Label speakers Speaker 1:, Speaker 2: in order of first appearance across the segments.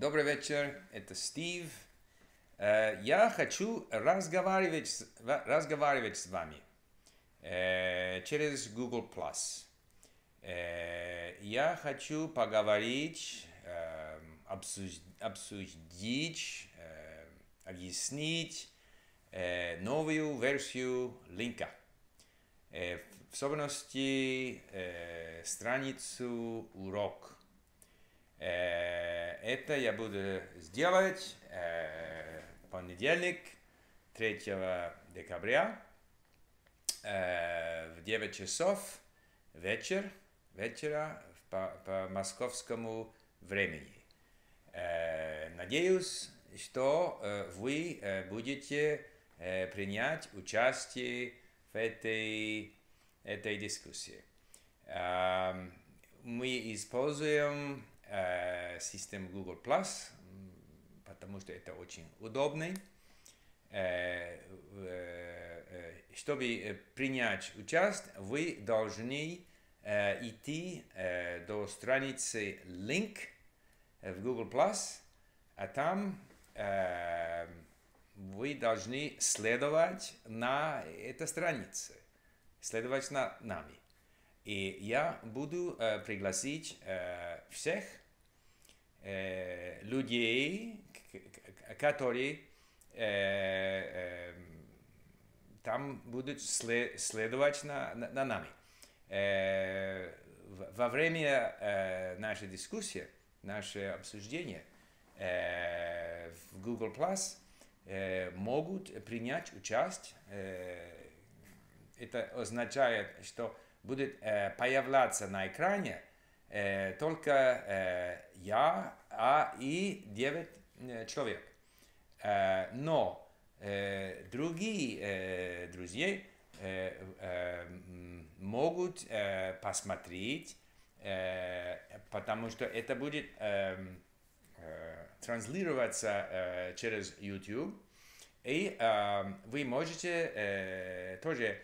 Speaker 1: Добрый вечер, это Стив. Я хочу разговаривать с вами через Google+. Я хочу поговорить, обсудить, объяснить новую версию линка. В особенности страницу урок. Это я буду сделать в понедельник, 3 декабря, в 9 часов вечера по московскому времени. Надеюсь, что вы будете принять участие в этой дискуссии. Мы используем систему Google+, потому что это очень удобно. Чтобы принять участие, вы должны идти до страницы link в Google+, а там вы должны следовать на этой странице, следовать за нами. И я буду пригласить всех людей, которые там будут следовать на нами. Во время нашей дискуссии, нашего обсуждения в Google Plus могут принять участие. Это означает, что будет появляться на экране только я и 9 человек. Но другие друзья могут посмотреть, потому что это будет транслироваться через YouTube, и вы можете тоже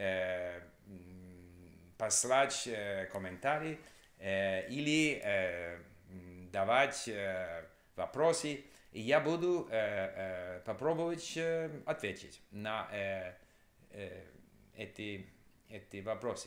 Speaker 1: послать комментарии или давать вопросы, и я буду попробовать ответить на эти вопросы.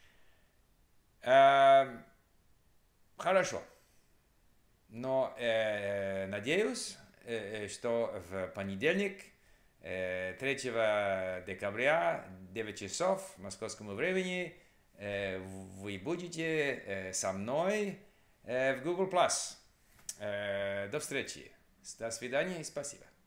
Speaker 1: Хорошо. Но надеюсь, что в понедельник, 3 декабря, 9 часов московскому времени, вы будете со мной в Google+. До встречи. До свидания и спасибо.